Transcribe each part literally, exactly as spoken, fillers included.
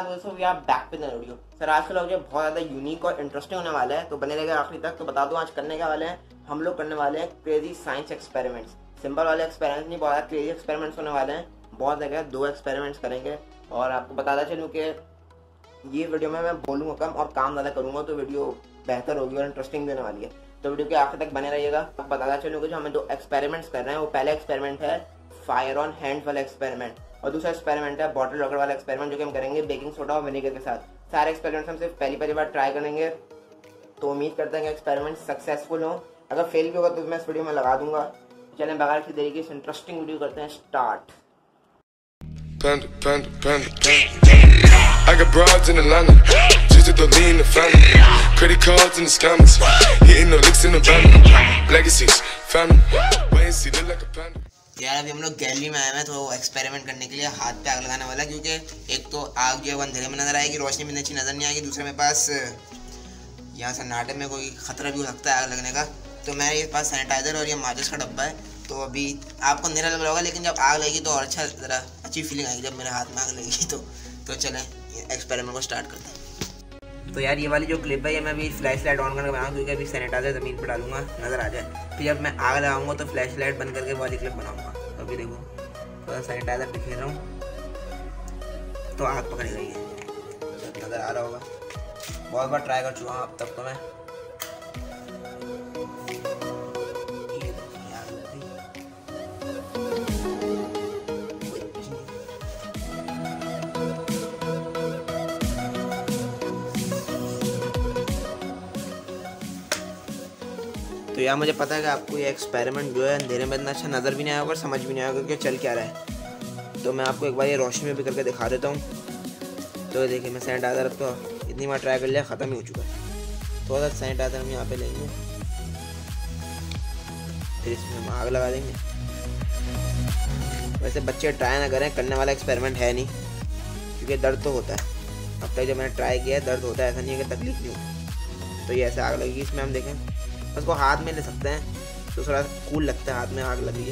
So we are back with the video. Sir आज का लोग जो बहुत ज़्यादा यूनिक और इंटरेस्टिंग होने वाला है, तो बने रहेगा आखिरी तक। तो बता दूं आज करने के वाले हैं, हम लोग करने वाले हैं क्रेजी साइंस एक्सपेरिमेंट्स। सिंपल वाले एक्सपेरिमेंट्स नहीं, बहुत क्रेजी एक्सपेरिमेंट्स होने वाले हैं। बहुत जगह दो एक्सपेरिमेंट्स करेंगे और आपको बताता चलूँ कि ये वीडियो में मैं बोलूँगा कम और काम ज़्यादा करूँगा, तो वीडियो बेहतर होगी और इंटरेस्टिंग भी होने वाली है। तो वीडियो के आखिर तक बने रहिएगा। आपको बताता चलूँ कि जो हमें दो एक्सपेरिमेंट्स कर रहे हैं, वो पहला एक्सपेरिमेंट है फायर ऑन हैंड वाला एक्सपेरिमेंट और दूसरा एक्सपेरिमेंट है बॉटल रॉकेट वाला एक्सपेरिमेंट, जो कि हम करेंगे बेकिंग सोडा और विनेगर के साथ। सारे एक्सपेरिमेंट्स हम सिर्फ पहली पहली बार ट्राई करेंगे, तो उम्मीद करते हैं कि एक्सपेरिमेंट सक्सेसफुल हो। अगर फेल भी होगा तो मैं इस वीडियो में लगा दूंगा। चलें बगैर किसी देरी के इस इंटरेस्टिंग वीडियो करते हैं start. Panda, panda, panda, panda. I got broads in Atlanta, just to lean the family. Credit cards in the scammers, hitting the licks in the van. Legacies, family, wait and see, look like a panda. यार अभी हम लोग gallery में आए हैं तो experiment करने के लिए हाथ पे आग लगाने वाला, क्योंकि एक तो आग जो है वो अंधेरे में नजर आएगी, रोशनी में अच्छी नजर नहीं आएगी। दूसरे मेरे पास यहाँ सन्नाटे में कोई खतरा भी हो सकता है आग लगने का। तो मेरे पास सैनिटाइजर और ये माचिस का डब्बा है। तो अभी आपको अंधेरा लग रहा होगा, लेकिन जब आग लगेगी तो और अच्छा ज़रा अच्छी फीलिंग आएगी जब मेरे हाथ में आग लगेगी। तो तो चलें एक्सपेरिमेंट को स्टार्ट करते हैं। तो यार ये वाली जो क्लिप है ये मैं अभी फ्लैश लाइट ऑन करके बनाऊँ, क्योंकि अभी सैनिटाइजर ज़मीन पर डालूंगा नज़र आ जाए। फिर जब मैं आग लगाऊंगा तो फ्लैश लाइट बंद करके वाली क्लिप बनाऊंगा। तो अभी देखो थोड़ा सैनिटाइजर दिखे रहा हूँ तो आग पकड़ गई है, नज़र आ रहा होगा। बहुत बार ट्राई कर चुका हूँ अब तक तो मैं। तो यार मुझे पता है कि आपको ये एक्सपेरिमेंट जो है अंधेरे में इतना अच्छा नज़र भी नहीं आएगा और समझ भी नहीं आएगा कि चल क्या रहा है। तो मैं आपको एक बार ये रोशनी में भी करके दिखा देता हूँ। तो देखिए मैं सैनिटाइज़र अब तो इतनी बार ट्राई कर लिया, ख़त्म ही हो चुका है। थोड़ा सा सैनिटाइज़र हम यहाँ पे लेंगे, फिर इसमें हम आग लगा देंगे। वैसे बच्चे ट्राई ना करें, करने वाला एक्सपेरिमेंट है नहीं, क्योंकि दर्द तो होता है। अब तक जब मैंने ट्राई किया है दर्द होता है, ऐसा नहीं है कि तकलीफ नहीं होती। तो ये ऐसे आग लगेगी, इसमें हम देखें उसको हाथ में ले सकते हैं तो थोड़ा कूल लगता है। हाथ में आग लगी है,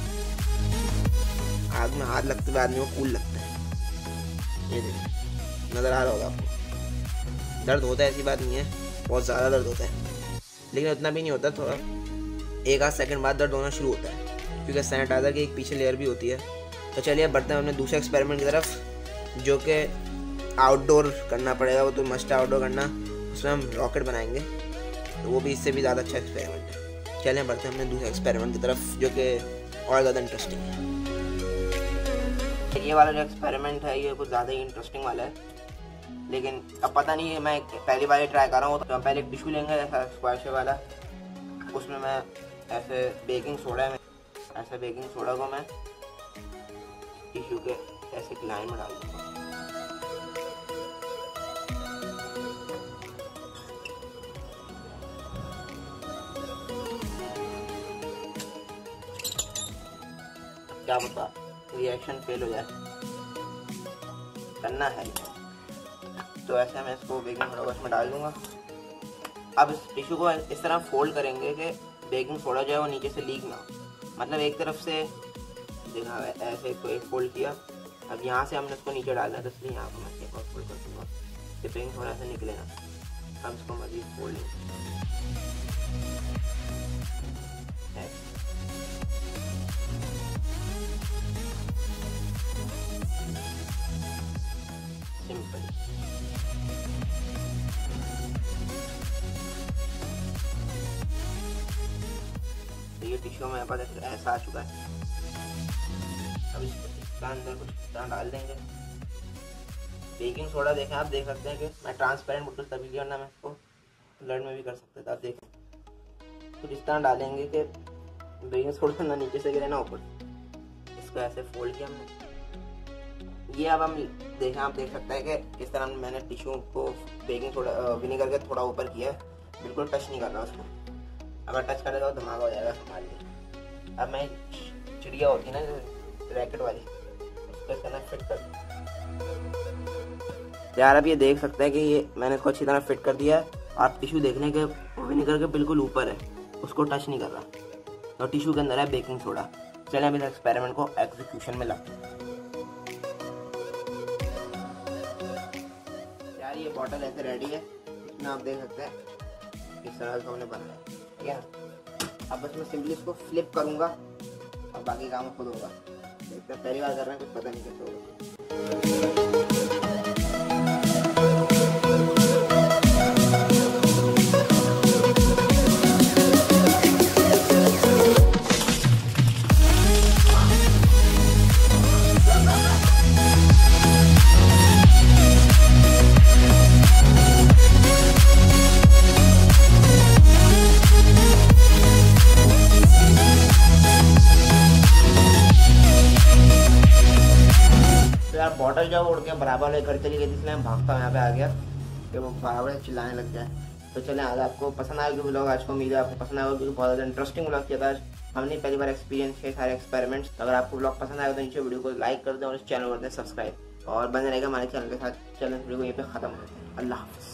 आग में हाथ लगते हुए आदमी को कूल लगता है। ये देखिए नज़र आ रहा होगा आपको। दर्द होता है ऐसी बात नहीं है, बहुत ज़्यादा दर्द होता है, लेकिन उतना भी नहीं होता। थोड़ा एक आध सेकंड बाद दर्द होना शुरू होता है, क्योंकि सैनिटाइज़र की एक पीछे लेयर भी होती है। तो चलिए बढ़ते हैं अपने दूसरे एक्सपेरिमेंट की तरफ, जो कि आउटडोर करना पड़ेगा। वो तो मस्ट आउटडोर करना, उसमें हम रॉकेट बनाएंगे, तो वो भी इससे भी ज़्यादा अच्छा एक्सपेरिमेंट है। चलें बढ़ते हैं अपने दूसरे एक्सपेरिमेंट की तरफ, जो कि और ज़्यादा इंटरेस्टिंग है। ये वाला जो एक्सपेरिमेंट है ये कुछ ज़्यादा ही इंटरेस्टिंग वाला है, लेकिन अब पता नहीं है, मैं पहली बार ट्राई कर रहा हूँ। तो हम पहले एक टिशू लेंगे ऐसा स्क्वायर शेप वाला, उसमें मैं ऐसे बेकिंग सोडा में ऐसे बेकिंग सोडा को मैं टिशू के ऐसे एक लाइन में डाल दूँगा। क्या पता रिएक्शन फेल हो जाए, करना है। तो ऐसे मैं इसको बेकिंग सोडा उसमें डाल दूंगा। अब इस टिश्यू को इस तरह फोल्ड करेंगे कि बेकिंग सोडा जो है वो नीचे से लीक ना हो। मतलब एक तरफ से देखा ऐसे इसको एक फोल्ड किया, अब यहाँ से हमने इसको नीचे डालना है, तो इसलिए यहाँ पर मैं एक और फोल्ड कर दूँगा कि बेकिंग सोडा से निकले ना। हम इसको मज़ीद फोल्ड सिंपल। तो ये टिश्यू मेरे पास ऐसा आ चुका है। अब इसके अंदर कुछ तरह डाल देंगे बेकिंग सोडा। देखें आप देख सकते हैं कि मैं ट्रांसपेरेंट बोतल तभी लिया ना, मैं इसको ब्लड में भी कर सकते थे। आप देखें कुछ इस तरह डालेंगे कि बेकिंग सोडा ना नीचे से गिरे ना ऊपर। इसको ऐसे फोल्ड किया हमने। ये अब हम देखें, आप देख सकते हैं कि इस तरह मैंने टिश्यू को बेकिंग सोडा विनेगर के थोड़ा ऊपर किया है, बिल्कुल टच नहीं कर रहा उसको। अगर टच करेगा तो धमाका हो जाएगा, संभाल लिया। अब मैं चिड़िया होती है ना रैकेट वाली, उसको इस तरह फिट कर यार। अब ये देख सकते हैं कि ये मैंने इसको अच्छी तरह फिट कर दिया है। आप टिश्यू देख लें कि विनेगर के बिल्कुल ऊपर है, उसको टच नहीं कर रहा, और टिश्यू के अंदर है बेकिंग सोडा। चलें अभी एक्सपेरिमेंट को एग्जीक्यूशन में लगते हैं। बॉटल ऐसे रेडी है, इसमें आप देख सकते हैं इस तरह का हमने बनाया है, ठीक है। अब बस मैं सिंपली इसको फ्लिप करूँगा और बाकी काम खुद होगा। देखते हैं, पहली बार कर रहे हैं, कुछ पता नहीं कैसे होगा। यार बॉटल जो उड़ के बराबर वाले घर चली गई थी, इसलिए मैं भागता हूँ यहाँ पे आ गया कि वो बराबर चिल्लाने लग जाए। तो चले आज आपको पसंद आएगा कि व्लॉग, आज को उम्मीद है आपको पसंद आएगा क्योंकि बहुत ज़्यादा इंटरेस्टिंग व्लॉग किया था आज हमने पहली बार एक्सपीरियंस किए सारे एक्सपेरिमेंट्स। तो अगर आपको व्लॉग पसंद आएगा तो नीचे वीडियो को लाइक कर दें और इस चैनल को कर दें सब्सक्राइब और बने रहेगा हमारे चैनल के साथ। चैनल वीडियो को यहीं पे खत्म करते हैं। अल्लाह हाफ़िज़।